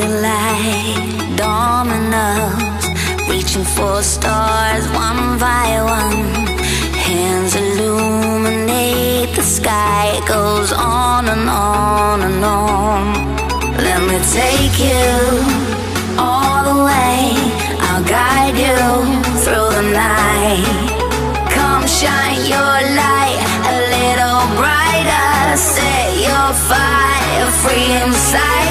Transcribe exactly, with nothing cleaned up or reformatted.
are like dominoes, reaching for stars one by one. Hands illuminate the sky, it goes on and on and on. Let me take you all the way, I'll guide you through the night. Come shine your light a little brighter, set your fire free inside.